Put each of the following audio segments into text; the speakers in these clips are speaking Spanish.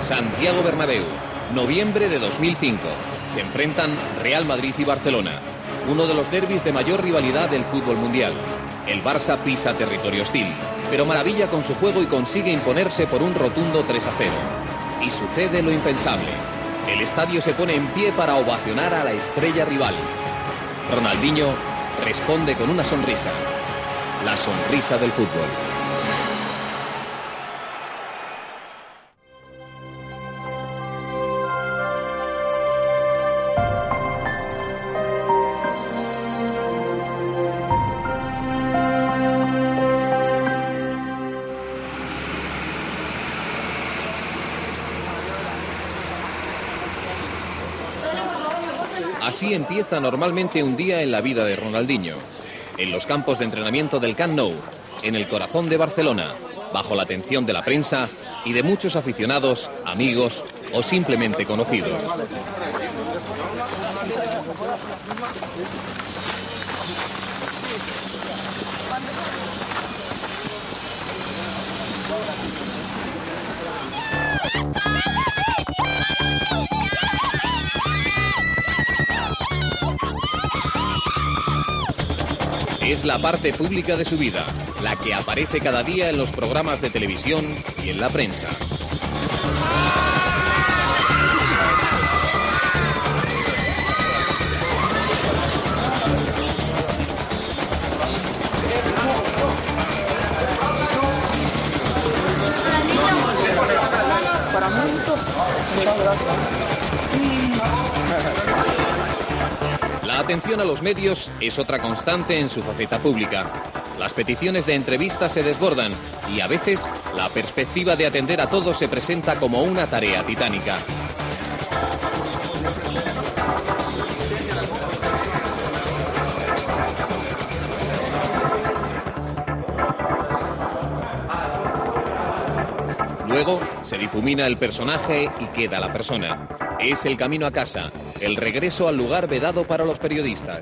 Santiago Bernabéu, noviembre de 2005. Se enfrentan Real Madrid y Barcelona, uno de los derbis de mayor rivalidad del fútbol mundial. El Barça pisa territorio hostil, pero maravilla con su juego y consigue imponerse por un rotundo 3-0. Y sucede lo impensable. El estadio se pone en pie para ovacionar a la estrella rival. Ronaldinho responde con una sonrisa. La sonrisa del fútbol. Así empieza normalmente un día en la vida de Ronaldinho. En los campos de entrenamiento del Camp Nou, en el corazón de Barcelona, bajo la atención de la prensa y de muchos aficionados, amigos o simplemente conocidos. Es la parte pública de su vida, la que aparece cada día en los programas de televisión y en la prensa. La atención a los medios es otra constante en su faceta pública. Las peticiones de entrevistas se desbordan y a veces la perspectiva de atender a todos se presenta como una tarea titánica. Luego se difumina el personaje y queda la persona. Es el camino a casa, el regreso al lugar vedado para los periodistas.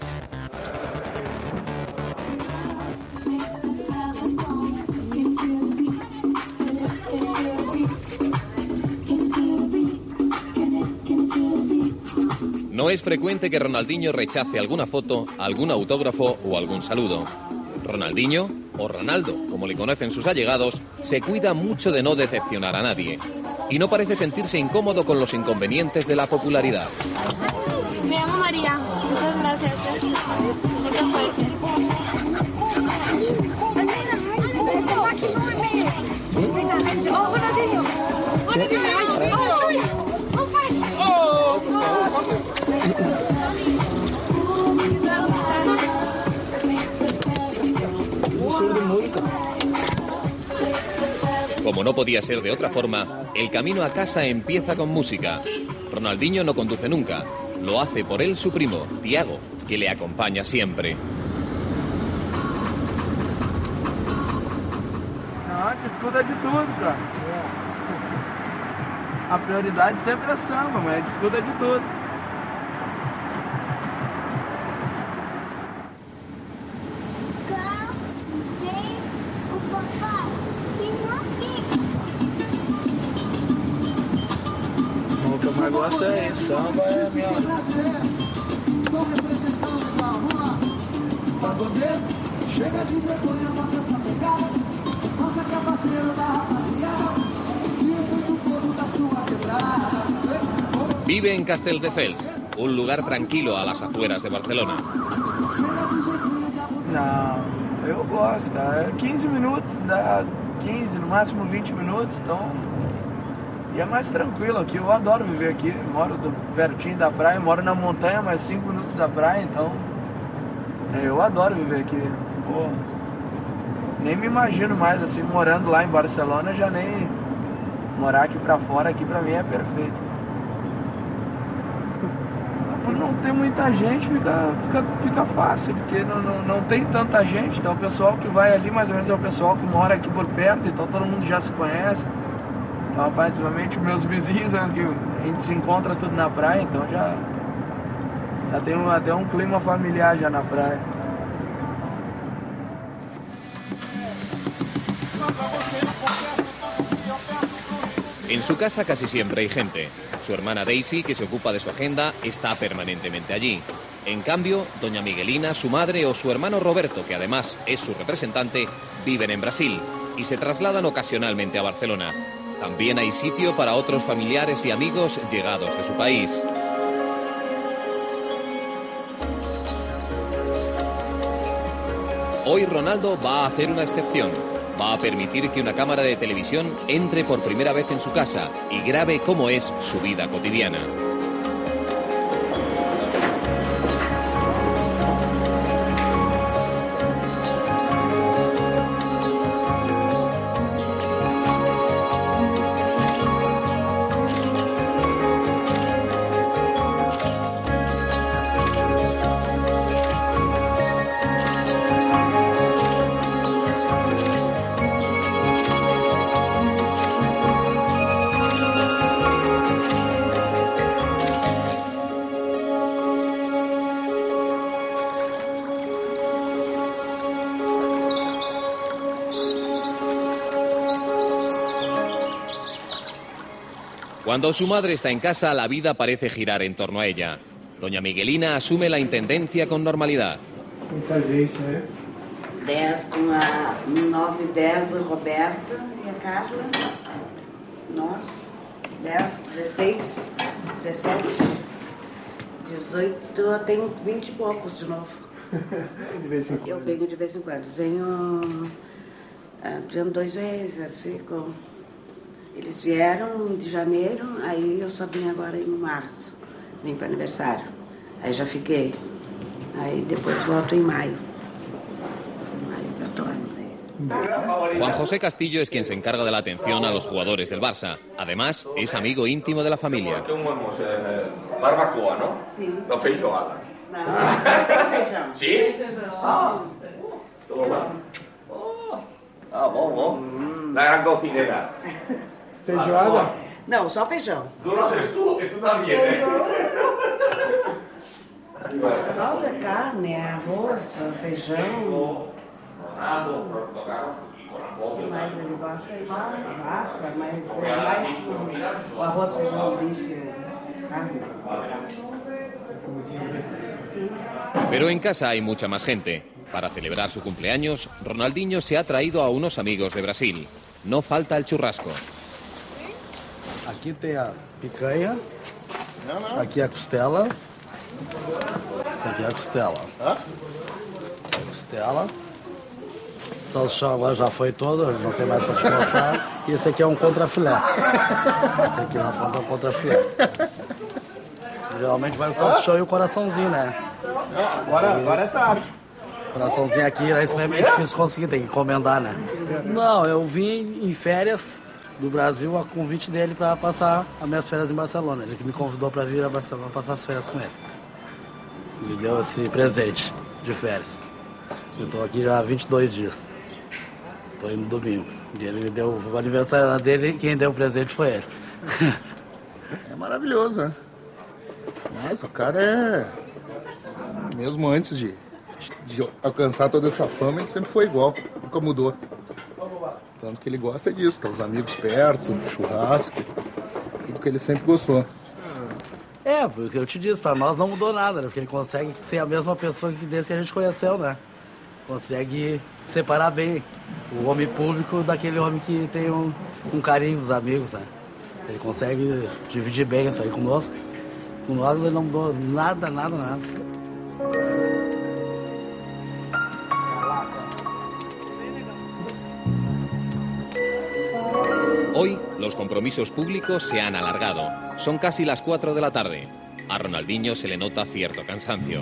No es frecuente que Ronaldinho rechace alguna foto, algún autógrafo o algún saludo. Ronaldinho, o Ronaldo, como le conocen sus allegados, se cuida mucho de no decepcionar a nadie. Y no parece sentirse incómodo con los inconvenientes de la popularidad. Me llamo María. Muchas gracias. Mucha suerte. Oh, Ronaldinho. Como no podía ser de otra forma, el camino a casa empieza con música. Ronaldinho no conduce nunca. Lo hace por él su primo, Thiago, que le acompaña siempre. Não, te escuta de tudo, cara. A prioridade sempre é samba, mas te escuta de tudo. O que eu mais gosto é isso, samba é minha hora. Tô representando pra rua, pagodeiro, chega de vergonha, mostra essa pegada, mostra que é parceiro da rapaziada, e respeita o povo da sua quebrada. Vive en Castelldefels, un lugar tranquilo a las afueras de Barcelona. Não, eu gosto, cara. 15 minutos, dá 15, no máximo 20 minutos, então... E é mais tranquilo aqui, eu adoro viver aqui. Eu moro pertinho da praia, moro na montanha, mais 5 minutos da praia, então... Eu adoro viver aqui. Pô, nem me imagino mais, assim, morando lá em Barcelona, já nem... Morar aqui pra fora, aqui pra mim é perfeito. Por não ter muita gente, fica fácil, porque não tem tanta gente. Então o pessoal que vai ali, mais ou menos, é o pessoal que mora aqui por perto, então todo mundo já se conhece. Então, principalmente meus vizinhos, né, que a gente se encontra tudo na praia, então já tem até um clima familiar já na praia. En su casa casi siempre hay gente. Su hermana Daisy, que se ocupa de su agenda, está permanentemente allí. En cambio, doña Miguelina, su madre o su hermano Roberto, que además es su representante, viven en Brasil y se trasladan ocasionalmente a Barcelona. También hay sitio para otros familiares y amigos llegados de su país. Hoy Ronaldo va a hacer una excepción. Va a permitir que una cámara de televisión entre por primera vez en su casa y grabe cómo es su vida cotidiana. Cuando su madre está en casa, la vida parece girar en torno a ella. Doña Miguelina asume la intendencia con normalidad. Muita gente, né? 10 com a 9, 10 o Roberto e a Carla. Nós, 10, 16, 17, 18, eu tenho 20 e poucos de novo. De vez em quando. Eu venho de vez em quando. Venho 2 vezes, fico... Eles vieram de janeiro, aí eu só vim agora em março. Vim para aniversário. Aí já fiquei. Aí depois volto em maio. Em maio eu torno. Juan José Castillo es quien se encarga de la atención a los jugadores del Barça. Además, es amigo íntimo de la familia. Barbacoa, ¿no? Sí. No feijoada. Não, mas tem feijão. ¿Sí? Ah, toma. Ah, bom. La gran cocinera. Feijoada? Não, só feijão. Tú lo haces tú, y tú también, ¿eh? Caldo é carne, é arroz, feijão. Mas ele gosta de massa, mas é mais o arroz, feijão, bife, carne. Sim. Pero en casa hay mucha más gente. Para celebrar su cumpleaños, Ronaldinho se ha traído a unos amigos de Brasil. No falta el churrasco. Aqui tem a picanha, aqui a costela, essa aqui é a costela. Costela, salsichão agora já foi todo, não tem mais para te mostrar. E esse aqui é um contrafilé. Esse aqui na ponta é um contrafilé. Geralmente vai o salsichão e o coraçãozinho, né? Agora é tarde. Coraçãozinho aqui é extremamente difícil conseguir, tem que encomendar, né? Não, eu vim em férias do Brasil a convite dele para passar as minhas férias em Barcelona. Ele que me convidou para vir a Barcelona passar as férias com ele. Me deu esse presente de férias. Eu estou aqui já há 22 dias. Estou indo domingo. E ele me deu o aniversário dele e quem deu o presente foi ele. É maravilhoso, né? Mas o cara é... Mesmo antes de alcançar toda essa fama, ele sempre foi igual. Nunca mudou. Tanto que ele gosta disso, tá os amigos perto, churrasco, tudo que ele sempre gostou. É, porque eu te disse, pra nós não mudou nada, né? Porque ele consegue ser a mesma pessoa que desde que a gente conheceu, né? Consegue separar bem o homem público daquele homem que tem um carinho, os amigos, né? Ele consegue dividir bem isso aí conosco. Com nós ele não mudou nada. Hoy, los compromisos públicos se han alargado. Son casi las 4 de la tarde. A Ronaldinho se le nota cierto cansancio.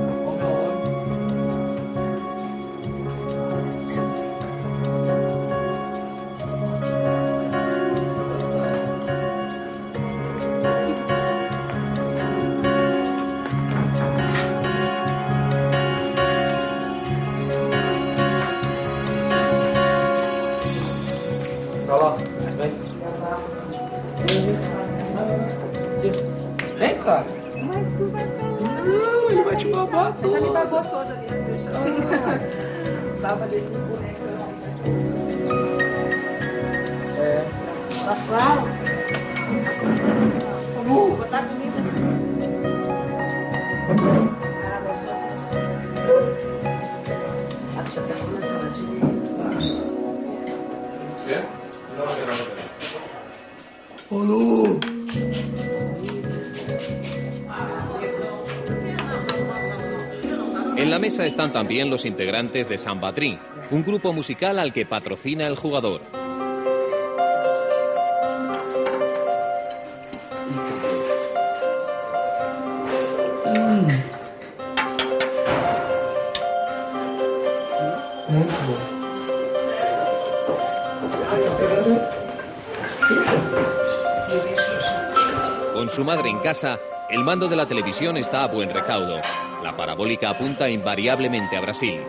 Vem, cara. Mas tu vai estar... Não, ele vai te babar todo. Já me babou toda ali, deixa eu... Baba desse boneco. Pascoal? botar comida. Para vosotros. Deixa eu dar uma saladinha. ¿Bien? No. Olô! En la mesa están también los integrantes de San Batrí, un grupo musical al que patrocina el jugador. Con su madre en casa, el mando de la televisión está a buen recaudo. La parabólica apunta invariablemente a Brasil.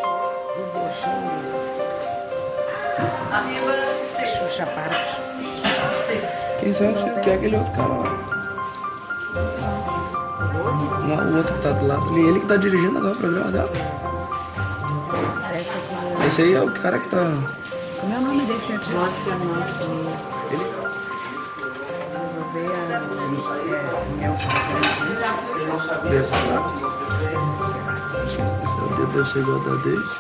Xuxa Parque. Quem é esse? Que é aquele outro cara lá? Não, o outro que tá do lado. Ele que tá dirigindo agora o programa dela. Parece que... Esse aí é o cara que tá... Como é o nome desse artista? Ele... Deve ser igual da desse.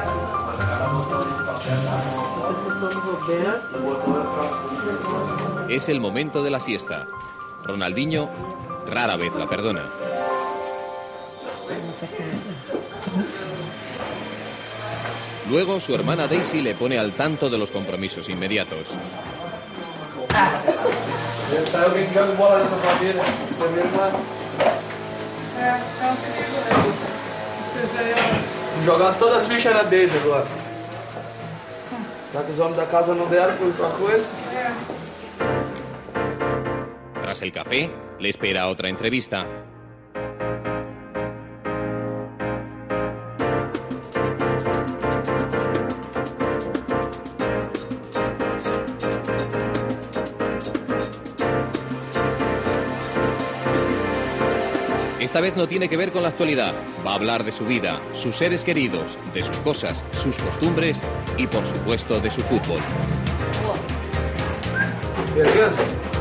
Es el momento de la siesta. Ronaldinho rara vez la perdona. Luego su hermana Daisy le pone al tanto de los compromisos inmediatos. Sai alguém que joga bola nessa família. Você vê uma... Jogar todas as fichas na Daisy agora. Já que os homens da casa não deram por outra coisa. Tras el café, le espera otra entrevista. Esta vez no tiene que ver con la actualidad. Va a hablar de su vida, sus seres queridos, de sus cosas, sus costumbres y, por supuesto, de su fútbol. Beleza?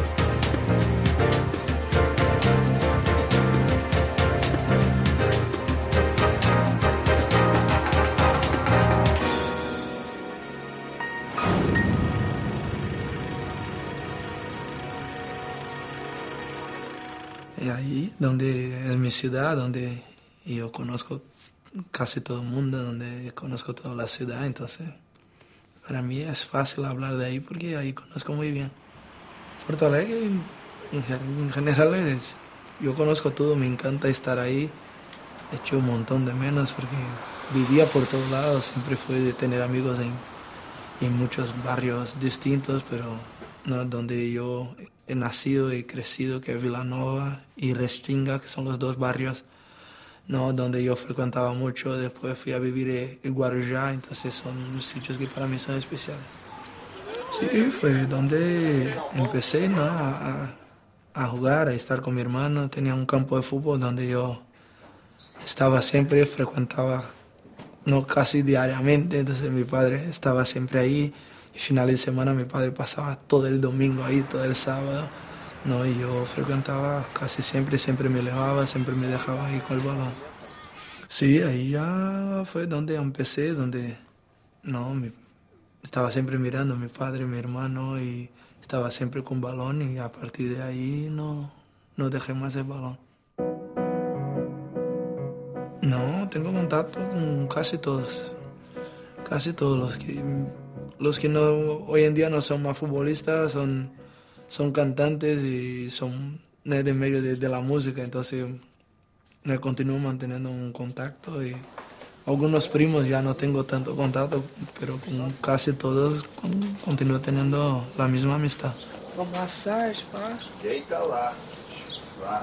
E aí, onde é minha cidade, onde eu conozco casi todo el mundo, donde conozco toda la ciudad, entonces para mí es fácil hablar de ahí porque ahí conozco muy bien. Porto Alegre, en general, yo conozco todo, me encanta estar ahí, echo un montón de menos porque vivía por todos lados, siempre fue de tener amigos en muchos barrios distintos, pero no, donde yo he nacido y crecido, que es Vilanova y Restinga, que son los dos barrios, no, donde yo frecuentaba mucho. Después fui a vivir en Guarujá, entonces son sitios que para mí son especiales. Sí, fue donde empecé, ¿no? a jugar, a estar con mi hermano. Tenía un campo de fútbol donde yo estaba siempre, frecuentaba no casi diariamente, entonces mi padre estaba siempre ahí. Y finales de semana mi padre pasaba todo el domingo ahí, todo el sábado, ¿no? Y yo frecuentaba casi siempre, siempre me llevaba, siempre me dejaba ahí con el balón. Sí, ahí ya fue donde empecé, donde no, estaba siempre mirando a mi padre, mi hermano, y estaba siempre con balón, y a partir de ahí no dejé más el balón. No, tengo contacto con casi todos los que no, hoy en día no son más futbolistas, son cantantes y son de medio de la música, entonces me continúo manteniendo un contacto, y algunos primos ya no tengo tanto contacto, pero con casi todos continúo teniendo la misma amistad. Uma massagem, pá. Deita lá. Lá.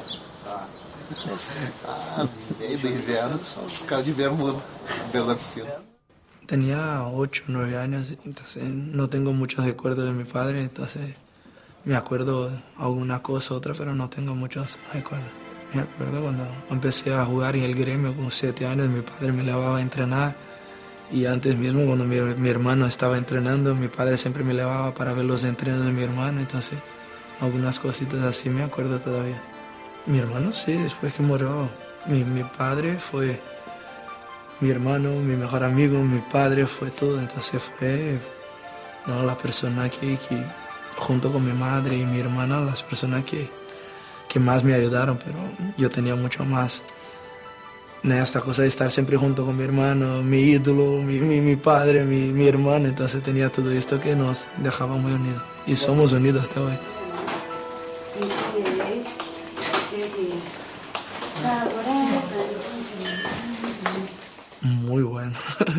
E aí do inverno, só os caras de inverno dentro da piscina. Tenía 8 o 9 años, entonces no tengo muchos recuerdos de mi padre, entonces me acuerdo alguna cosa, otra, pero no tengo muchos recuerdos. Me acuerdo cuando empecé a jugar en el gremio con 7 años, mi padre me llevaba a entrenar, y antes mismo cuando mi hermano estaba entrenando, mi padre siempre me llevaba para ver los entrenos de mi hermano, entonces algunas cositas así me acuerdo todavía. Mi hermano sí, después que murió, mi padre fue mi hermano, mi mejor amigo, mi padre fue todo, entonces fue la persona que junto con mi madre y mi hermana, las personas que más me ayudaron, pero yo tenía mucho más. Esta cosa de estar siempre junto con mi hermano, mi ídolo, mi padre, mi hermano, entonces tenía todo esto que nos dejaba muy unidos. Y somos unidos hasta hoy. Muy bueno.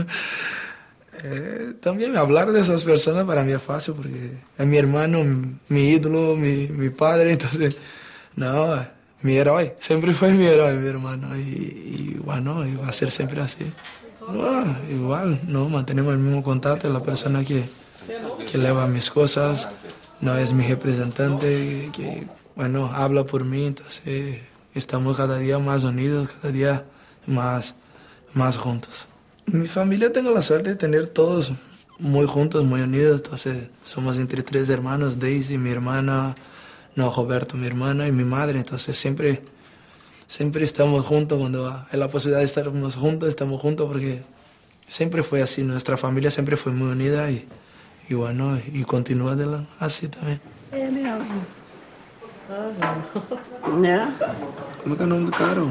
También hablar de esas personas para mí es fácil porque es mi hermano, mi ídolo, mi padre, entonces, mi héroe, siempre fue mi héroe, mi hermano, y bueno, y va a ser siempre así. Igual, mantenemos el mismo contacto, la persona que lleva mis cosas, es mi representante, que, habla por mí, entonces estamos cada día más unidos, cada día más juntos. Mi familia tengo la suerte de tener todos muy juntos, muy unidos, entonces somos entre 3 hermanos, Daisy, mi hermana, Roberto, mi hermana y mi madre, entonces siempre estamos juntos, cuando hay la posibilidad de estar juntos, estamos juntos porque siempre fue así, nuestra familia siempre fue muy unida y bueno, y continúa así también. ¿Cómo que é o nome do cara?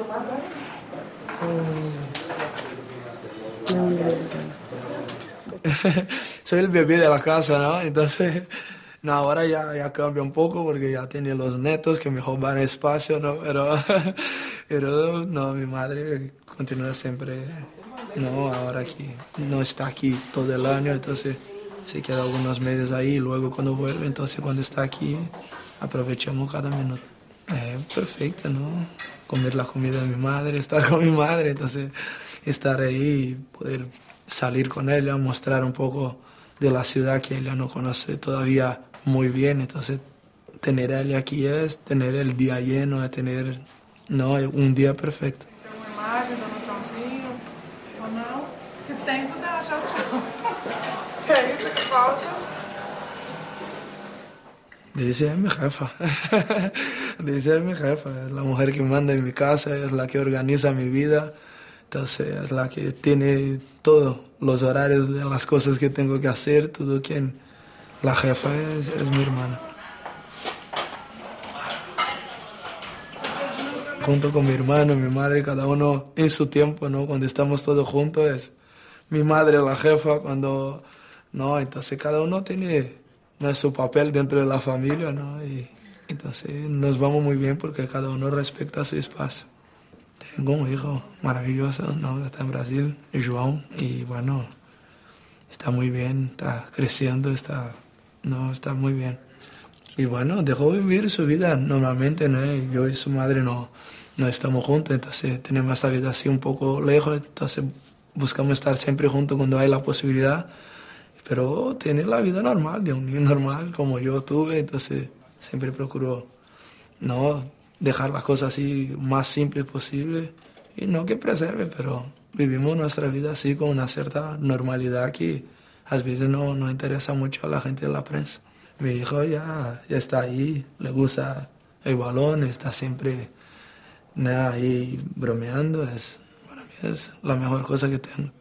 Soy el bebé de la casa, ¿no? Entonces, ahora ya cambia un poco porque ya tiene los netos que me roban espacio, ¿no? Pero mi madre continúa siempre, ahora aquí, no está aquí todo el año, entonces se queda algunos meses ahí y luego cuando vuelve, entonces cuando está aquí, aprovechamos cada minuto. Perfecto, ¿no? Comer la comida de mi madre, estar con mi madre, entonces estar ahí y poder salir con ella, mostrar un poco de la ciudad que ella no conoce todavía muy bien, entonces tener a ella aquí es tener el día lleno, es tener un día perfecto. Uma imagem, dando um tchauzinho, ou não? Se tem, tu dá tchau, tchau. Se é isso que falta... Dice, es mi jefa. Dice, es mi jefa, es la mujer que manda en mi casa, es la que organiza mi vida. Entonces es la que tiene todos los horarios de las cosas que tengo que hacer, todo quien. La jefa es mi hermana. Junto con mi hermano, mi madre, cada uno en su tiempo, ¿no? Cuando estamos todos juntos es mi madre la jefa, cuando... entonces cada uno tiene su papel dentro de la familia, ¿no? Y entonces nos vamos muy bien porque cada uno respeta su espacio. Tengo un hijo maravilloso, que está en Brasil, João, y bueno, está muy bien, está creciendo, está muy bien. Y bueno, dejó vivir su vida normalmente, ¿no? Yo y su madre no estamos juntos, entonces tenemos esta vida así un poco lejos, entonces buscamos estar siempre juntos cuando hay la posibilidad, pero tener la vida normal, de un niño normal como yo tuve, entonces siempre procuro dejar las cosas así más simples posible y no que preserve, pero vivimos nuestra vida así con una cierta normalidad que a veces no interesa mucho a la gente de la prensa. Mi hijo ya está ahí, le gusta el balón, está siempre ahí bromeando, para mí es la mejor cosa que tengo.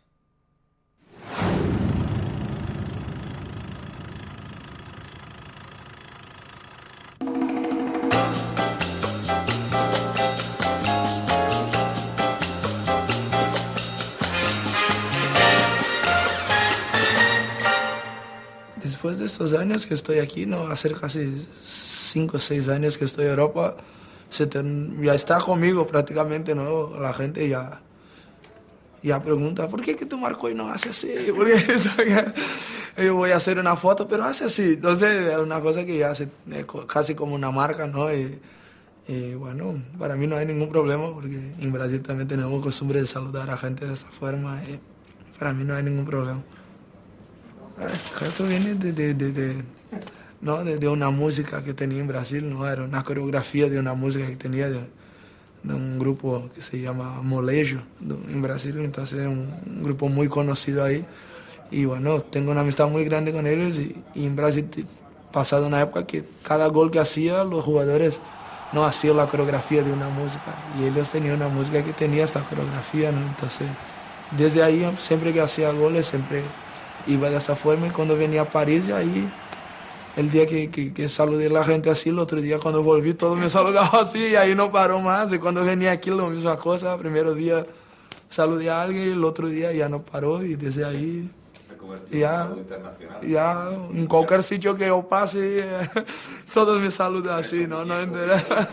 Después de estos años que estoy aquí, hace casi 5 o 6 años que estoy en Europa, ya está conmigo prácticamente, ¿no? La gente ya pregunta, ¿por qué que tú Marco y no hace así? Porque yo voy a hacer una foto, pero hace así. Entonces es una cosa que ya hace casi como una marca, ¿no? Y bueno, para mí no hay ningún problema porque en Brasil también tenemos costumbre de saludar a gente de esta forma y para mí no hay ningún problema. Esto viene de una música que tenía en Brasil, ¿no? Era una coreografía de una música que tenía de un grupo que se llama Molejo en Brasil, entonces es un grupo muy conocido ahí y bueno, tengo una amistad muy grande con ellos y en Brasil pasado una época que cada gol que hacía, los jugadores no hacían la coreografía de una música. Y ellos tenían una música que tenía esta coreografía, ¿no? Entonces, desde ahí, siempre que hacía goles, siempre iba de esa forma. Y cuando venía a París, ahí, el día que saludé a la gente así, el otro día cuando volví, todo me saludaba así, y ahí no paró más. Y cuando venía aquí, la misma cosa. El primer día saludé a alguien, el otro día ya no paró. Y desde ahí, ya en cualquier sitio que yo pase, todos me saludan así, no interesa.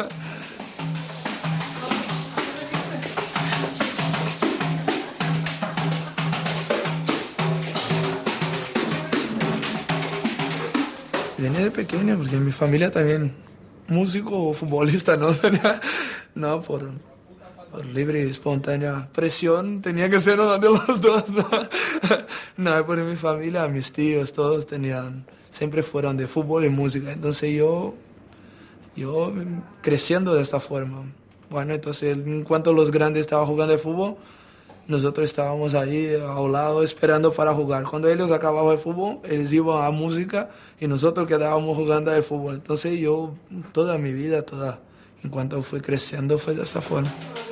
Vine de pequeño porque mi familia también, músico o futbolista, ¿no? No, por libre y espontánea presión, tenía que ser uno de los dos, ¿no? No, por mi familia, mis tíos, todos siempre fueron de fútbol y música. Entonces yo creciendo de esta forma. Bueno, entonces en cuanto los grandes estaban jugando de fútbol, nosotros estábamos ahí a un lado esperando para jugar. Cuando ellos acababan el fútbol, ellos iban a música y nosotros quedábamos jugando al fútbol. Entonces yo, toda mi vida, en cuanto fui creciendo, fue de esta forma.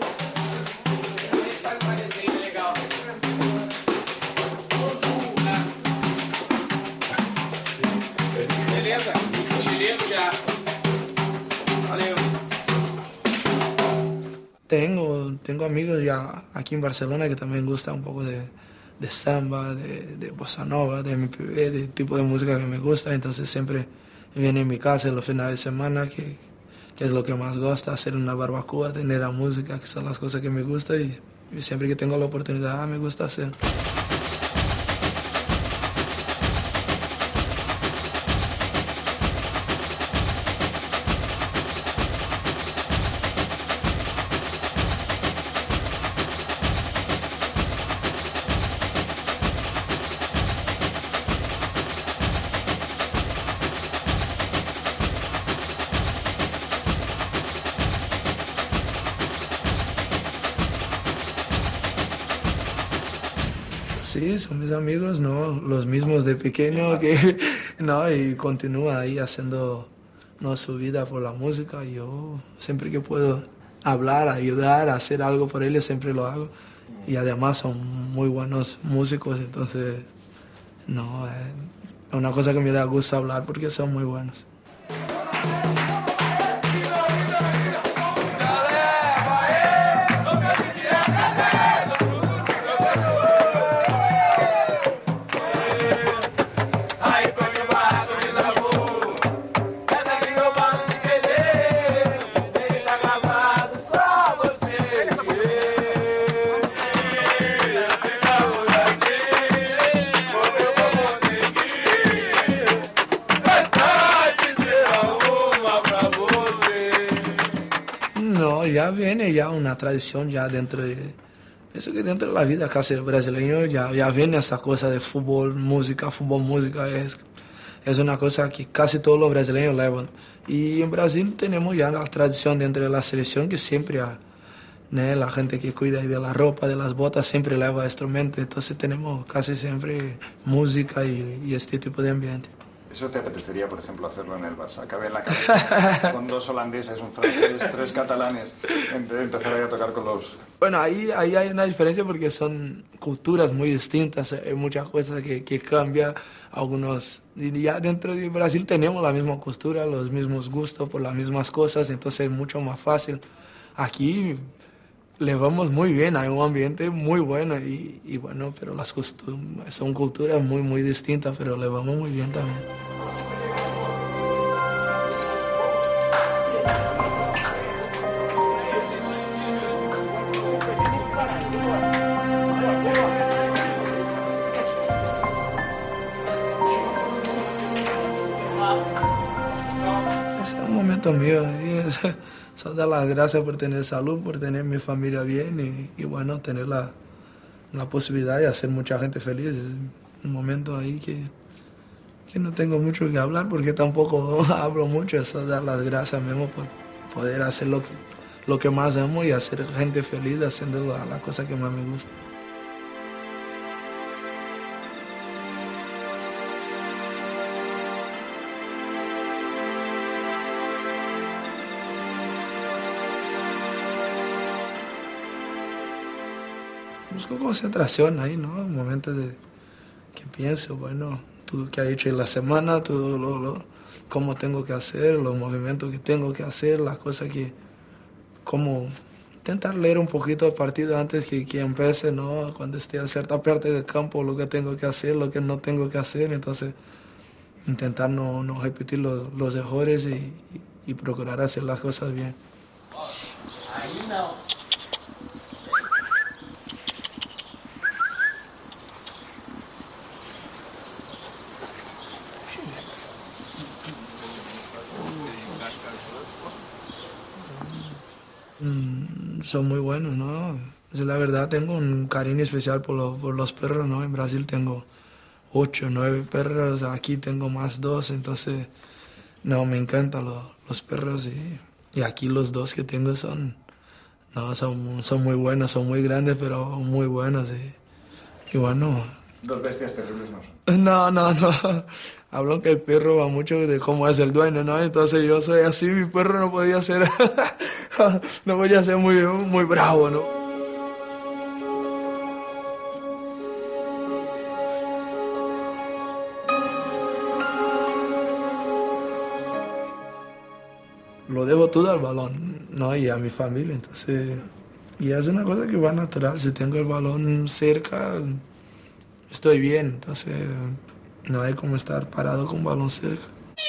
Tengo amigos ya aquí en Barcelona que también gustan un poco de samba, de bossa nova, de MPB, de tipo de música que me gusta. Entonces siempre vienen a mi casa en los finales de semana, que es lo que más gusta, hacer una barbacoa, tener la música, que son las cosas que me gustan y siempre que tengo la oportunidad me gusta hacer. Sí, son mis amigos, ¿no? Los mismos de pequeño ¿no? Y continúa ahí haciendo, ¿no?, su vida por la música. Yo siempre que puedo hablar, ayudar, hacer algo por ellos, siempre lo hago. Y además son muy buenos músicos, entonces no, es una cosa que me da gusto hablar porque son muy buenos. Ya viene ya una tradición ya dentro de... Pienso que dentro de la vida casi brasileño ya viene esa cosa de fútbol, música es una cosa que casi todos los brasileños llevan. Y en Brasil tenemos ya la tradición dentro de la selección que siempre hay, ¿no? La gente que cuida de la ropa, de las botas, siempre lleva instrumentos. Entonces tenemos casi siempre música y este tipo de ambiente. ¿Eso te apetecería, por ejemplo, hacerlo en el Barça? Cabe en la cabeza con 2 holandeses, un francés, 3 catalanes, empezar ahí a tocar con los... Bueno, ahí hay una diferencia porque son culturas muy distintas, hay muchas cosas que cambian, algunos... Y ya dentro de Brasil tenemos la misma cultura, los mismos gustos por las mismas cosas, entonces es mucho más fácil. Aquí le vamos muy bien, hay un ambiente muy bueno y bueno, pero son culturas muy, muy distintas, pero le vamos muy bien también. Ese es un momento mío, solo dar las gracias por tener salud, por tener mi familia bien y bueno, tener la posibilidad de hacer mucha gente feliz. Es un momento ahí que no tengo mucho que hablar porque tampoco hablo mucho, es dar las gracias mismo por poder hacer lo que más amo y hacer gente feliz haciendo la cosa que más me gusta. busco concentración ahí, ¿no? Un momento de que pienso, bueno, todo que ha hecho en la semana, todo cómo tengo que hacer, los movimientos que tengo que hacer, las cosas que, como intentar leer un poquito el partido antes que empiece, ¿no? Cuando esté a cierta parte del campo, lo que tengo que hacer, lo que no tengo que hacer, entonces intentar no repetir los errores y procurar hacer las cosas bien. Ahí no. Son muy buenos, ¿no? La verdad tengo un cariño especial por los perros, ¿no? En Brasil tengo 8, 9 perros, aquí tengo más 2, entonces, no, me encantan los perros y aquí los 2 que tengo son muy buenos, son muy grandes, pero muy buenos y bueno... 2 bestias terribles no son. No. Hablan que el perro va mucho de cómo es el dueño, ¿no? Entonces yo soy así, mi perro no podía ser, no podía ser muy bravo, ¿no? Lo dejo todo al balón, ¿no? Y a mi familia, entonces... Y es una cosa que va natural, si tengo el balón cerca... Estoy bien, entonces no hay como estar parado con un balón cerca.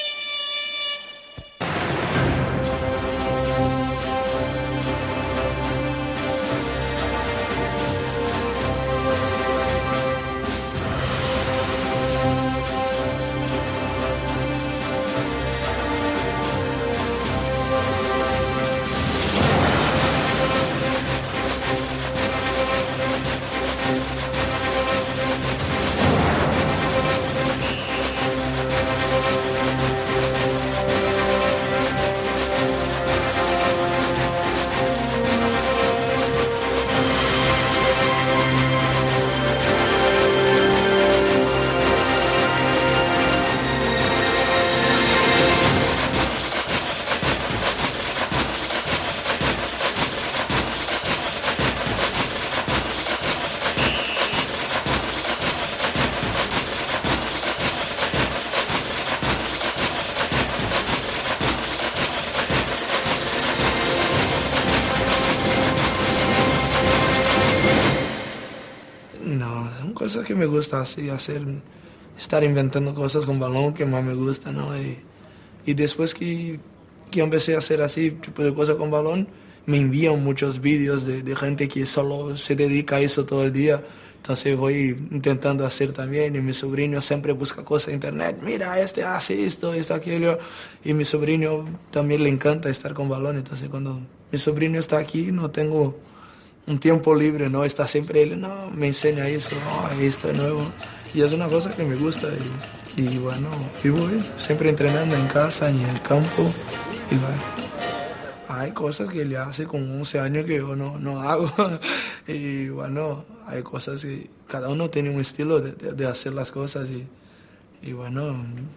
Cosas que me gusta así hacer, estar inventando cosas con balón que más me gusta, ¿no? Y después que empecé a hacer así tipo de cosas con balón, me envían muchos vídeos de gente que solo se dedica a eso todo el día. Entonces voy intentando hacer también y mi sobrino siempre busca cosas en internet. Mira, este hace esto, aquello. Y mi sobrino también le encanta estar con balón. Entonces cuando mi sobrino está aquí no tengo un tiempo libre, ¿no? Está siempre él, no, me enseña eso, no, esto es nuevo. Y es una cosa que me gusta y bueno, y voy siempre entrenando en casa y en el campo. Y bueno, hay cosas que él hace con 11 años que yo no hago. Y bueno, hay cosas que cada uno tiene un estilo de hacer las cosas y bueno,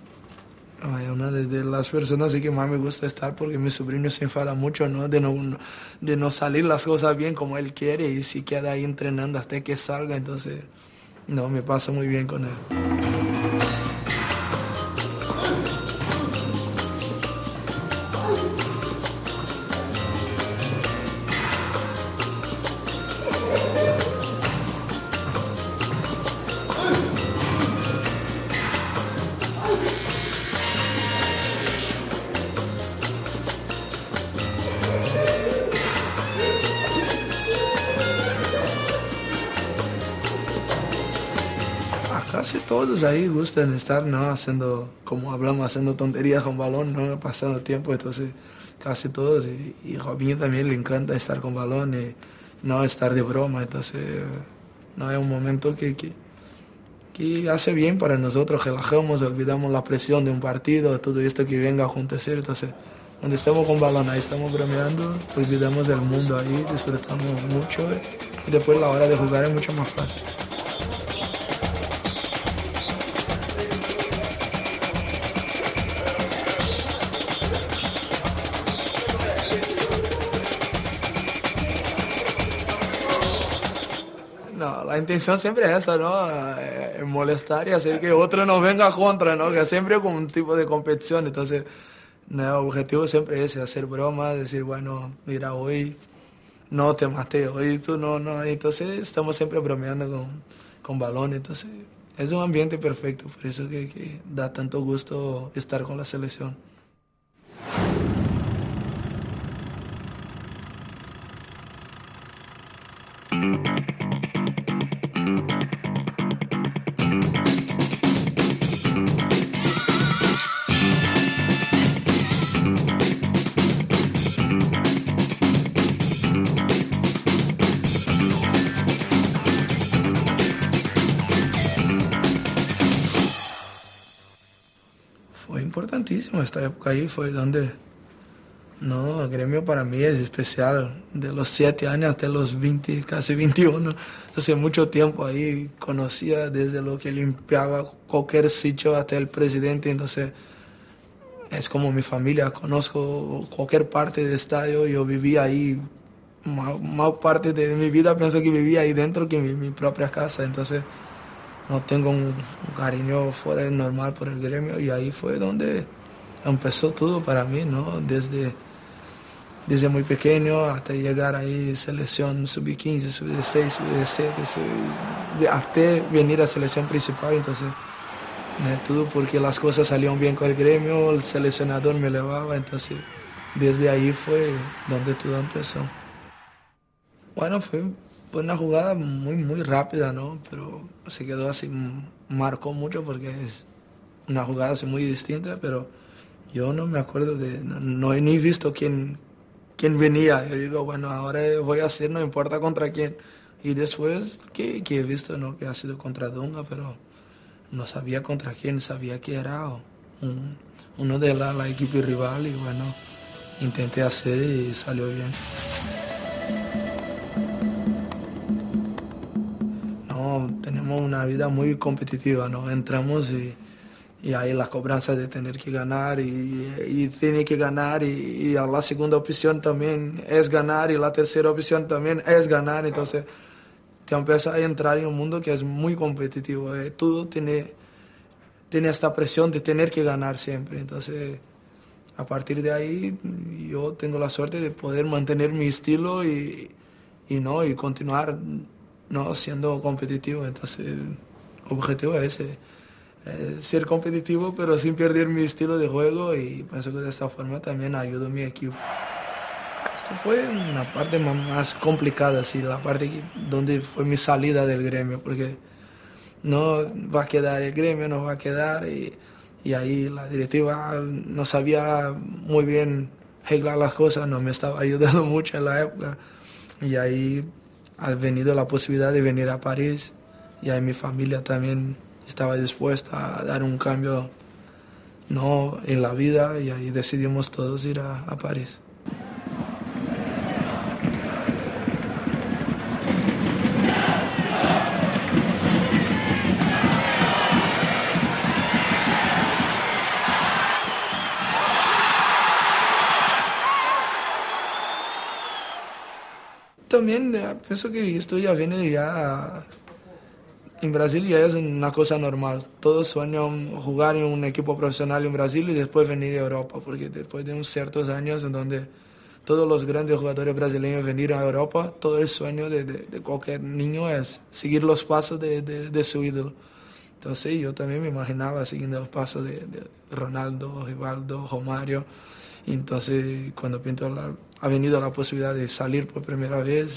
es una de las personas que más me gusta estar porque mi sobrino se enfada mucho, ¿no? De no salir las cosas bien como él quiere y se queda ahí entrenando hasta que salga, entonces no, me pasa muy bien con él. Casi todos ahí gustan estar, ¿no? Haciendo, como hablamos, haciendo tonterías con balón, ¿no? Pasando tiempo, entonces casi todos. Y Robinho también le encanta estar con balón y no estar de broma, entonces no es un momento que hace bien para nosotros, relajamos, olvidamos la presión de un partido, todo esto que venga a acontecer, entonces cuando estamos con balón ahí estamos bromeando, olvidamos del mundo ahí, disfrutamos mucho y después la hora de jugar es mucho más fácil. la intención siempre es esa, ¿no? Molestar y hacer que otro nos venga contra, ¿no? Que siempre es como un tipo de competición. Entonces, no, el objetivo siempre es ese, hacer bromas, decir, bueno, mira, hoy no te maté, hoy tú no. Entonces, estamos siempre bromeando con balón. Entonces, es un ambiente perfecto, por eso que da tanto gusto estar con la selección. Importantísimo, esta época ahí fue donde, no, el gremio para mí es especial, de los 7 años hasta los 20, casi 21, entonces mucho tiempo ahí, conocía desde lo que limpiaba cualquier sitio hasta el presidente, entonces es como mi familia, conozco cualquier parte del estadio, yo vivía ahí, más parte de mi vida pienso que vivía ahí dentro que mi propia casa, entonces no tengo un cariño fuera del normal por el gremio y ahí fue donde empezó todo para mí, ¿no? Desde muy pequeño hasta llegar ahí selección sub-15, sub-16, sub-17, hasta venir a selección principal, entonces todo porque las cosas salían bien con el gremio, el seleccionador me elevaba, entonces desde ahí fue donde todo empezó. Bueno, fue una jugada muy rápida, ¿no? Pero se quedó así, marcó mucho porque es una jugada así muy distinta, pero yo no me acuerdo no he ni visto quién venía. Yo digo, bueno, ahora voy a hacer, no importa contra quién. Y después que he visto, ¿no? Que ha sido contra Dunga, pero no sabía contra quién, sabía que era uno de la equipo rival y bueno, intenté hacer y salió bien. Tenemos una vida muy competitiva, ¿no? Entramos y hay la cobranza de tener que ganar y tiene que ganar y la segunda opción también es ganar y la tercera opción también es ganar, entonces te empieza a entrar en un mundo que es muy competitivo, todo tiene esta presión de tener que ganar siempre, entonces a partir de ahí yo tengo la suerte de poder mantener mi estilo y continuar, no siendo competitivo, entonces el objetivo es ese, ser competitivo pero sin perder mi estilo de juego y pienso que de esta forma también ayudo a mi equipo. Esto fue una parte más complicada, sí, la parte donde fue mi salida del gremio, porque no va a quedar el gremio, no va a quedar y ahí la directiva no sabía muy bien arreglar las cosas, no me estaba ayudando mucho en la época y ahí ha venido la posibilidad de venir a París y ahí mi familia también estaba dispuesta a dar un cambio, ¿no? En la vida y ahí decidimos todos ir a París. También pienso que esto ya viene en Brasil ya es una cosa normal. Todos sueñan jugar en un equipo profesional en Brasil y después venir a Europa, porque después de unos ciertos años en donde todos los grandes jugadores brasileños vinieron a Europa, todo el sueño de cualquier niño es seguir los pasos de su ídolo. Entonces yo también me imaginaba siguiendo los pasos de Ronaldo, Rivaldo, Romario. Entonces cuando ha venido la posibilidad de salir por primera vez,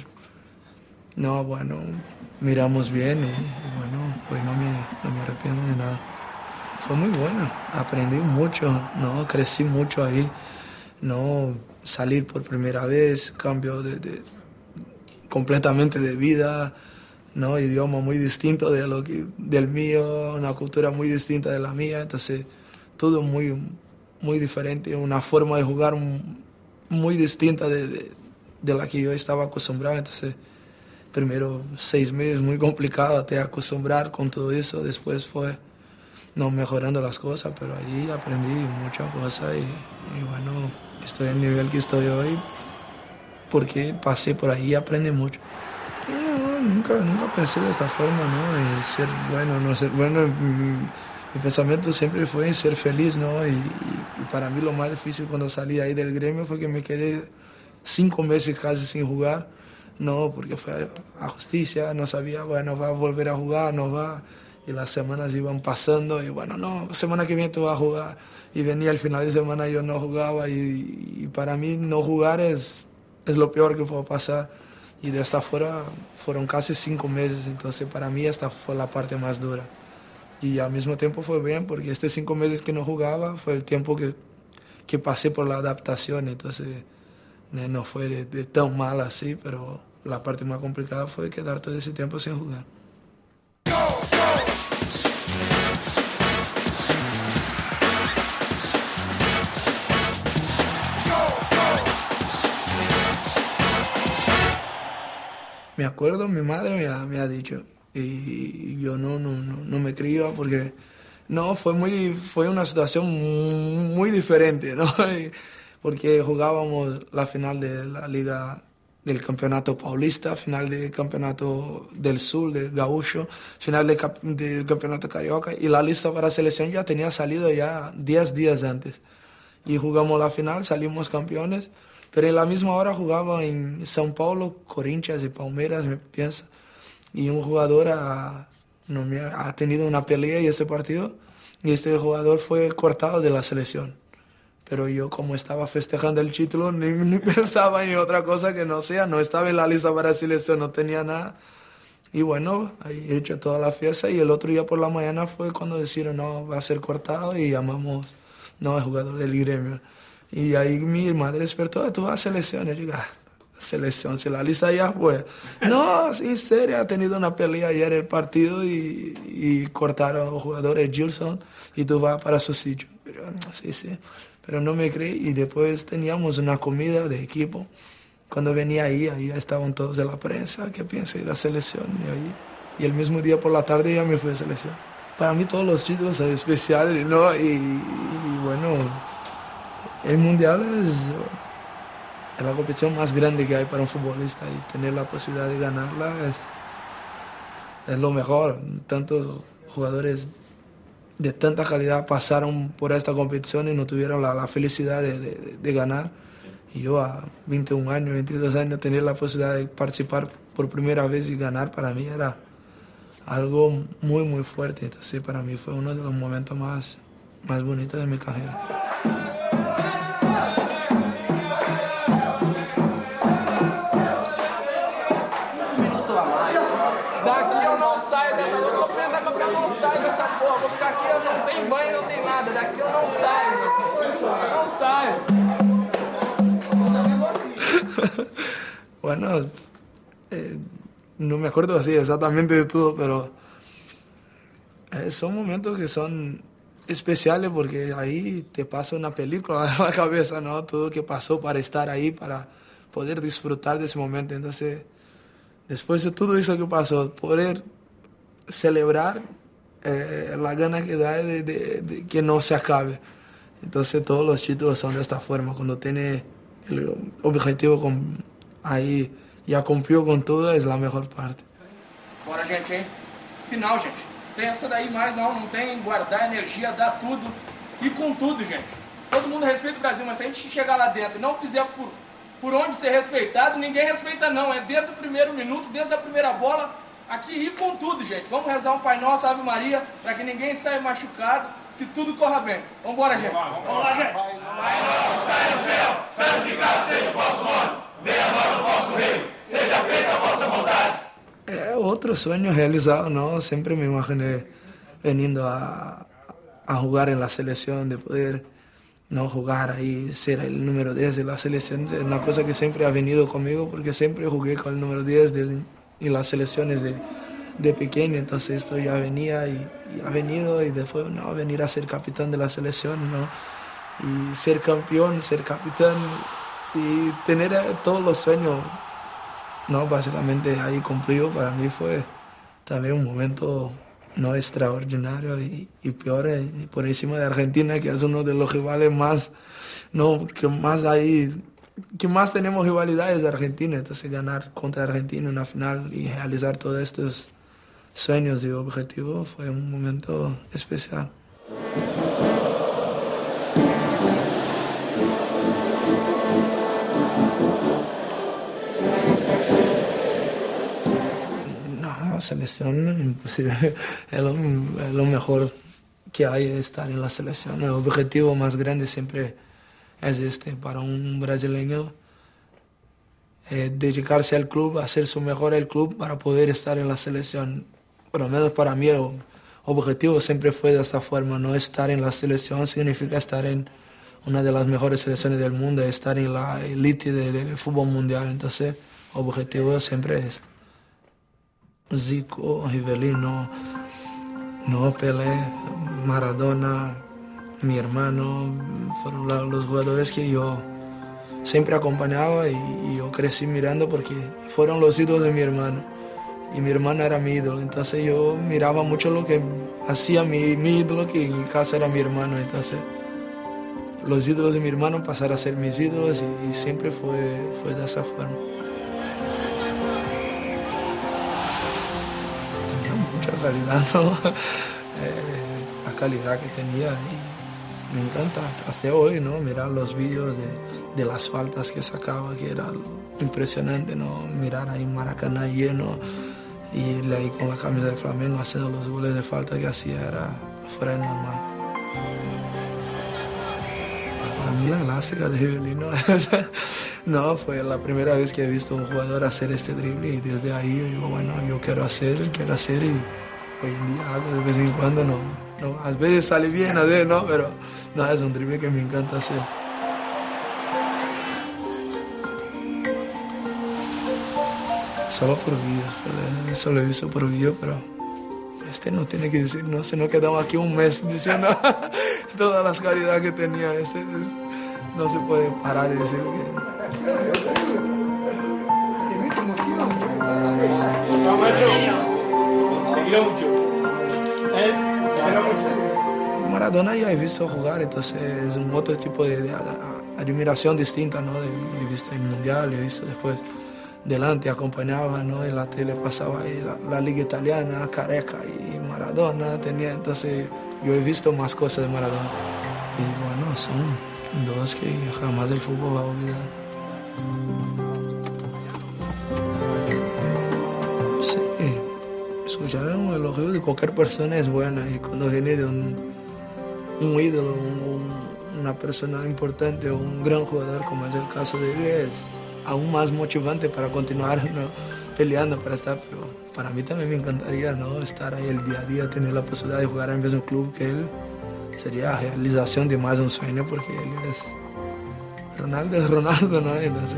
miramos bien y bueno, hoy no me arrepiento de nada. Fue muy bueno, aprendí mucho, ¿no? Crecí mucho ahí, ¿no? Salir por primera vez, cambio completamente de vida, ¿no? Idioma muy distinto del mío, una cultura muy distinta de la mía, entonces todo muy diferente, una forma de jugar muy distinta de la que yo estaba acostumbrado, entonces primero 6 meses muy complicado te acostumbrar con todo eso, después fue mejorando las cosas, pero ahí aprendí muchas cosas y bueno, estoy al nivel que estoy hoy porque pasé por ahí y aprendí mucho. nunca pensé de esta forma, ¿no? En ser bueno, no ser bueno. Mi pensamiento siempre fue en ser feliz, ¿no? Y para mí lo más difícil cuando salí ahí del gremio fue que me quedé 5 meses casi sin jugar, ¿no? Porque fue a justicia, no sabía, bueno, va a volver a jugar, no va. Y las semanas iban pasando y bueno, no, semana que viene tú vas a jugar. Y venía el final de semana yo no jugaba y para mí no jugar es lo peor que puedo pasar. Y de esta fueron casi 5 meses, entonces para mí esta fue la parte más dura. Y al mismo tiempo fue bien porque 5 meses que no jugaba fue el tiempo que pasé por la adaptación, entonces no fue de tan mal así, pero la parte más complicada fue quedar todo ese tiempo sin jugar. Me acuerdo, mi madre me ha dicho, y yo no me creía porque fue una situación muy diferente, ¿no? Porque jugábamos la final de la Liga del Campeonato Paulista, final del Campeonato del Sur, de Gaúcho, final del Campeonato Carioca, y la lista para selección ya tenía salido ya 10 días antes. Y jugamos la final, salimos campeones. Pero en la misma hora jugaba en São Paulo, Corinthians y Palmeiras, me pienso. Y un jugador ha tenido una pelea en este partido y este jugador fue cortado de la selección. Pero yo, como estaba festejando el título, ni pensaba en otra cosa que no sea. No estaba en la lista para selección, no tenía nada. Y bueno, ahí he hecho toda la fiesta y el otro día por la mañana fue cuando dijeron, no, va a ser cortado y llamamos, no, es jugador del gremio. Y ahí mi madre despertó, tú vas a selección. Yo digo, selección, si la lista ya fue. No, en serio, ha tenido una pelea ayer el partido y cortaron al jugador Gilson y tú vas para su sitio. Pero, sí, pero no me creí. Y después teníamos una comida de equipo. Cuando venía ahí ya estaban todos de la prensa, que piensa ir a selección. Y el mismo día por la tarde ya me fui a selección. Para mí todos los títulos son especiales, ¿no? Y bueno, el Mundial es la competición más grande que hay para un futbolista y tener la posibilidad de ganarla es lo mejor. Tantos jugadores de tanta calidad pasaron por esta competición y no tuvieron la felicidad de ganar. Y yo a 21 años, 22 años, tener la posibilidad de participar por primera vez y ganar para mí era algo muy, muy fuerte. Entonces para mí fue uno de los momentos más bonitos de mi carrera. Daqui eu não saio dessa, eu sou preso da Copa, eu não saio dessa porra, vou ficar aqui, eu não tenho banho, não tem nada, daqui eu não saio, eu não saio. Bueno, no me acuerdo así exactamente de todo, pero son momentos que son especiales porque ahí te pasa una película en la cabeza, ¿no? Todo lo que pasó para estar ahí, para poder disfrutar de ese momento. Entonces, después de todo eso que pasó, poder celebrar la gana que da de que no se acabe. Entonces todos los títulos son de esta forma, cuando tiene el objetivo ahí já cumpriu com tudo, é a melhor parte. Bora, gente, hein? Final, gente. Tem essa daí mais não tem guardar energia, dar tudo. E com tudo, gente. Todo mundo respeita o Brasil, mas se a gente chegar lá dentro e não fizer por onde ser respeitado, ninguém respeita não. É desde o primeiro minuto, desde a primeira bola, aqui ir com tudo, gente. Vamos rezar um Pai Nosso, Ave Maria, para que ninguém saia machucado, que tudo corra bem. Vambora, gente. Vamos lá, gente. Pai Nosso, sai no céu, santificado seja o vosso nome. Venha a nós o vosso reino, seja feita a vossa vontade. É outro sonho realizado, ¿no? Siempre me imaginé veniendo a jugar en la selección, de poder no jugar ahí, ser el número 10 de la selección. Es una cosa que siempre ha venido conmigo porque siempre jugué con el número 10 en las selecciones de pequeño. Entonces esto ya venía y ha venido y después no, venir a ser capitán de la selección, ¿no? Y ser campeón, ser capitán y tener todos los sueños, no, básicamente ahí cumplido, para mí fue también un momento no extraordinario y peor por encima de Argentina, que es uno de los rivales más, no, que más ahí que más tenemos rivalidades de Argentina, entonces ganar contra Argentina en una final y realizar todos estos sueños y objetivos fue un momento especial. No, selección imposible, es lo mejor que hay estar en la selección. El objetivo más grande siempre es para un brasileño, dedicarse al club, hacer su mejor el club para poder estar en la selección. Por lo menos para mí el objetivo siempre fue de esta forma, no estar en la selección significa estar en una de las mejores selecciones del mundo, estar en la élite del fútbol mundial. Entonces el objetivo siempre es Zico, Rivelino, Pelé, Maradona, mi hermano, fueron los jugadores que yo siempre acompañaba y yo crecí mirando porque fueron los ídolos de mi hermano. Y mi hermano era mi ídolo, entonces yo miraba mucho lo que hacía mi ídolo, que en casa era mi hermano. Entonces los ídolos de mi hermano pasaron a ser mis ídolos y siempre fue de esa forma. Tenía mucha calidad, ¿no? La calidad que tenía y me encanta hasta hoy, ¿no? Mirar los vídeos de las faltas que sacaba, que era impresionante, ¿no? Mirar ahí Maracaná lleno y él ahí con la camisa de Flamengo haciendo los goles de falta que hacía, era fuera de normal. Para mí la elástica de Rivelino, no, fue la primera vez que he visto a un jugador hacer este drible y desde ahí yo digo, bueno, yo quiero hacer y hoy en día hago de vez en cuando, no, a veces sale bien, a veces no, pero no, es un drible que me encanta hacer. Solo por vídeo, eso lo he visto por vídeo, pero no tiene que decir, no, si no quedamos aquí un mes diciendo todas las calidades que tenía, no se puede parar de decir Maradona ya he visto jugar, entonces es un otro tipo de admiración distinta, ¿no? He visto el Mundial, he visto después delante, acompañaba, ¿no? En la tele pasaba ahí la Liga Italiana, Careca y Maradona tenía, entonces yo he visto más cosas de Maradona. Y bueno, son dos que jamás el fútbol va a olvidar. Sí, escuchar un elogio de cualquier persona es buena y cuando viene de un ídolo, una persona importante o un gran jugador como es el caso de él, es aún más motivante para continuar, ¿no? Peleando para estar, pero para mí también me encantaría, ¿no? Estar ahí el día a día, tener la posibilidad de jugar en vez de un club que él sería la realización de más de un sueño porque él es Ronaldo, ¿no? Entonces,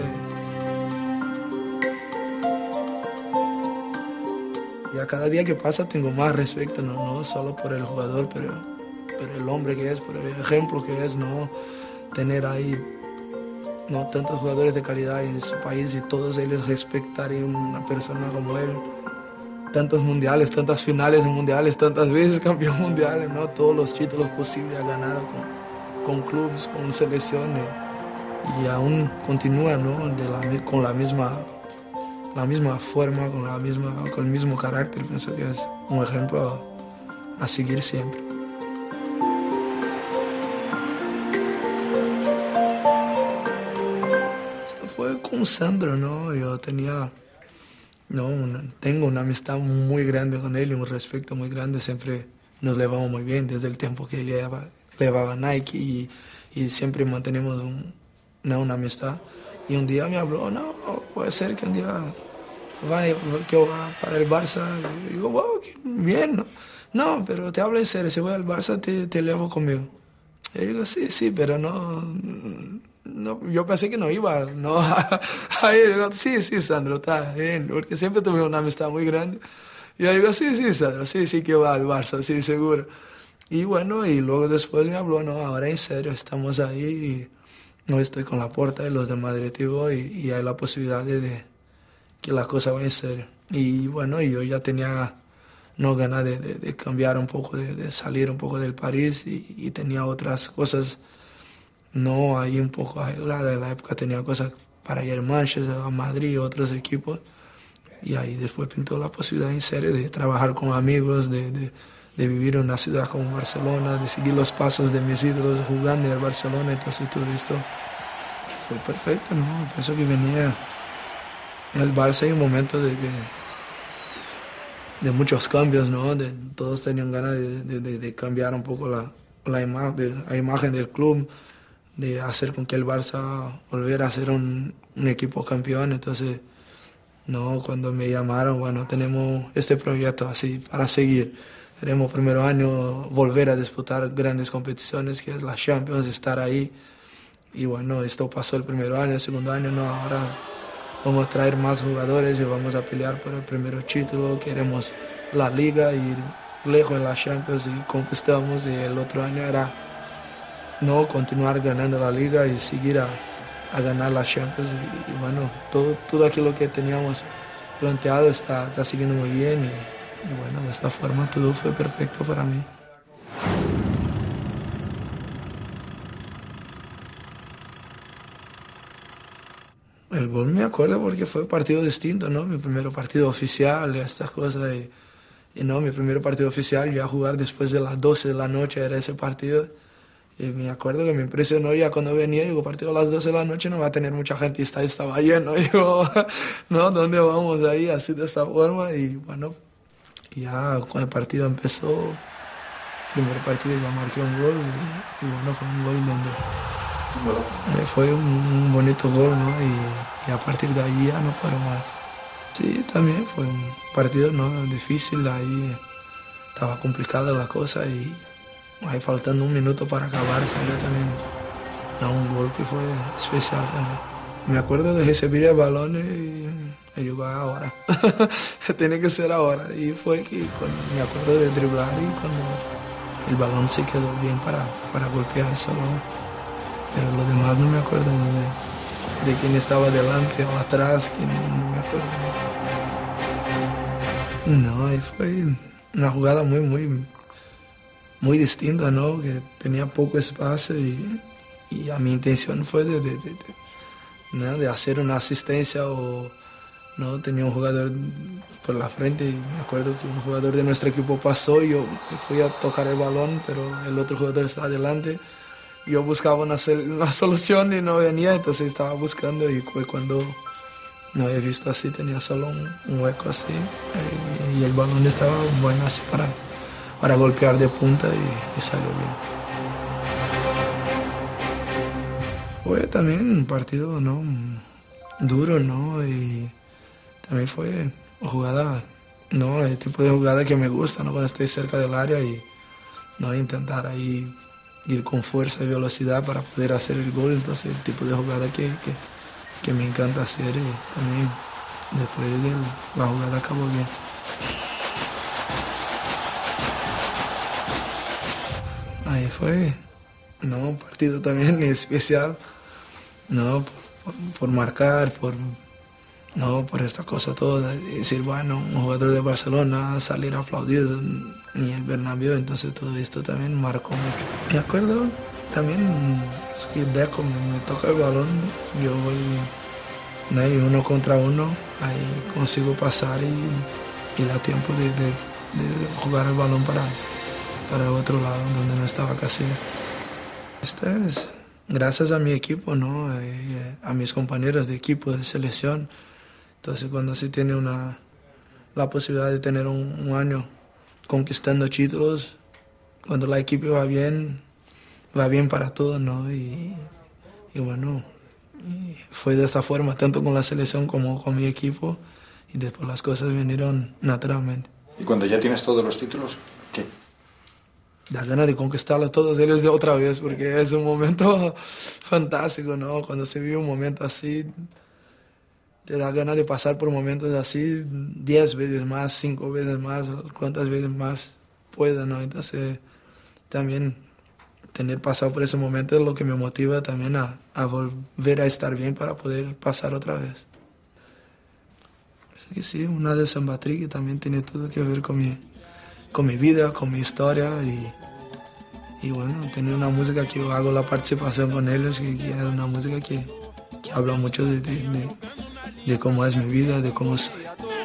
y a cada día que pasa tengo más respeto, no solo por el jugador, pero el hombre que es, por el ejemplo que es, ¿no? Tener ahí, no, tantos jugadores de calidad en su país y todos ellos respetar a una persona como él. Tantos mundiales, tantas finales en mundiales, tantas veces campeón mundial, ¿no? Todos los títulos posibles ha ganado con clubes, con selecciones y aún continúa, ¿no? Con la misma forma, con el mismo carácter. Pienso que es un ejemplo a seguir siempre. Fue con Sandro, ¿no? Yo tenía, tengo una amistad muy grande con él y un respeto muy grande. Siempre nos llevamos muy bien desde el tiempo que él llevaba Nike y siempre mantenemos una amistad. Y un día me habló, no, puede ser que un día que va para el Barça. Y digo, wow, bien, ¿no? No, pero te hablo en serio, si voy al Barça te llevo conmigo. Y yo digo, sí, pero no, yo pensé que no iba, no. Ahí yo digo, sí, Sandro, está bien, porque siempre tuve una amistad muy grande. Y yo digo, sí, Sandro, sí que va al Barça, sí, seguro. Y bueno, y luego después me habló, no, ahora en serio, estamos ahí y no estoy con la puerta de los demás directivos y hay la posibilidad de que la cosa vaya en serio. Y bueno, yo ya tenía ganas de cambiar un poco, de salir un poco del París y tenía otras cosas no ahí un poco arreglada. En la época tenía cosas para ir a Manchester, a Madrid, otros equipos. Y ahí después pintó la posibilidad en serio de trabajar con amigos, de vivir en una ciudad como Barcelona, de seguir los pasos de mis ídolos jugando en el Barcelona. Entonces todo esto fue perfecto, ¿no? Pienso que venía el Barça en un momento de muchos cambios, ¿no? Todos tenían ganas de cambiar un poco la imagen del club, de hacer con que el Barça volviera a ser un equipo campeón. Entonces, no, cuando me llamaron, bueno, tenemos este proyecto así para seguir. Queremos primer año volver a disputar grandes competiciones, que es la Champions, estar ahí. Y bueno, esto pasó el primer año, el segundo año, no, ahora vamos a traer más jugadores y vamos a pelear por el primer título. Queremos la Liga, ir lejos en la Champions y conquistamos. Y el otro año era no continuar ganando la Liga y seguir a ganar la Champions. Y bueno, todo aquello que teníamos planteado está siguiendo muy bien. Y bueno, de esta forma todo fue perfecto para mí. El gol me acuerdo porque fue un partido distinto, ¿no? Mi primer partido oficial, estas cosas. Y no, mi primer partido oficial, ya jugar después de las 12 de la noche era ese partido. Y me acuerdo que me impresionó ya cuando venía, digo, partido a las 12 de la noche no va a tener mucha gente, y estaba lleno. Digo, no, ¿dónde vamos ahí? Así de esta forma. Y bueno, ya cuando el partido empezó, primer partido ya marqué un gol. Y bueno, fue un gol donde fue un bonito gol, ¿no? Y a partir de ahí ya no paró más. Sí, también fue un partido, ¿no? Difícil, ahí estaba complicada la cosa y ahí faltando un minuto para acabar salió también, ¿no? Un gol que fue especial también. Me acuerdo de recibir el balón y jugar ahora. Tiene que ser ahora. Y fue que me acuerdo de driblar y cuando el balón se quedó bien para golpear solo. Pero lo demás no me acuerdo de quién estaba delante o atrás, que no me acuerdo. No, y fue una jugada muy distinta, ¿no? Que tenía poco espacio y a mi intención fue de hacer una asistencia o no tenía un jugador por la frente y me acuerdo que un jugador de nuestro equipo pasó y yo fui a tocar el balón, pero el otro jugador estaba delante. Yo buscaba una solución y no venía, entonces estaba buscando y fue cuando no había visto así, tenía solo un hueco así y el balón estaba bueno así para golpear de punta y salió bien. Fue también un partido, ¿no? Duro, ¿no? Y también fue una jugada, ¿no? El tipo de jugada que me gusta, ¿no? Cuando estoy cerca del área y no intentar ahí ir con fuerza y velocidad para poder hacer el gol. Entonces el tipo de jugada que me encanta hacer y también después de la jugada acabó bien. Ahí fue, ¿no? Un partido también especial, ¿no? Por marcar, por esta cosa toda, decir, bueno, un jugador de Barcelona salir aplaudido en el Bernabéu, entonces todo esto también marcó mucho. Me acuerdo también que Deco me toca el balón, yo voy, ¿no? Y 1 contra 1, ahí consigo pasar y da tiempo de jugar el balón para el otro lado, donde no estaba Casillas. Esto es gracias a mi equipo, ¿no? A mis compañeros de equipo, de selección. Entonces cuando se tiene la posibilidad de tener un año conquistando títulos, cuando la equipo va bien para todos, ¿no? Y bueno, fue de esta forma, tanto con la selección como con mi equipo, y después las cosas vinieron naturalmente. ¿Y cuando ya tienes todos los títulos, qué? Da ganas de conquistarlos todos ellos de otra vez, porque es un momento fantástico, ¿no? Cuando se vive un momento así, te da ganas de pasar por momentos así 10 veces más, 5 veces más, cuantas veces más pueda, ¿no? Entonces, también tener pasado por ese momento es lo que me motiva también a volver a estar bien para poder pasar otra vez. Así que sí, una de San Patrick que también tiene todo que ver con mi vida, con mi historia Y bueno, tener una música que yo hago la participación con ellos, que es una música que habla mucho de cómo es mi vida, de cómo soy.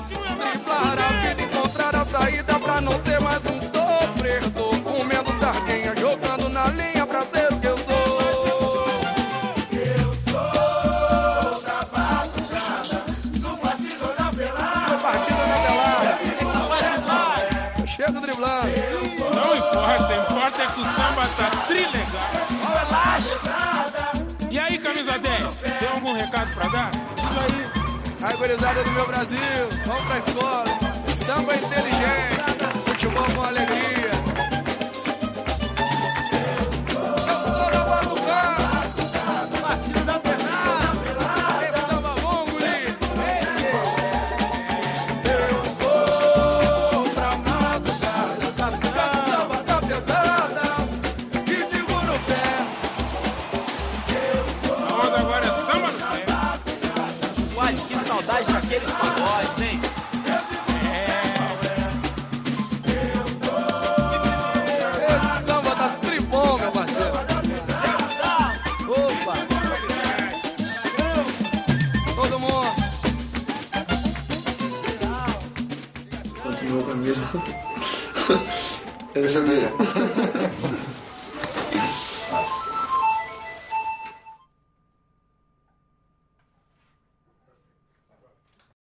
Não importa é que o samba tá trilegal. E aí, camisa 10, tem algum recado pra dar? Isso aí. Aí, gurizada do meu Brasil, vamos pra escola. Samba inteligente, futebol com alegria. Eu sou da Balucá, partido da pesada. Esse samba bom, guri. Eu vou pra madrugada, samba da pesada. E digo no pé. A onda agora é samba no pé. Uai, que saudade daqueles pagodes, hein? Esse samba tá tribom, meu parceiro. Opa! Todo mundo. Continua com a mesma. Essa é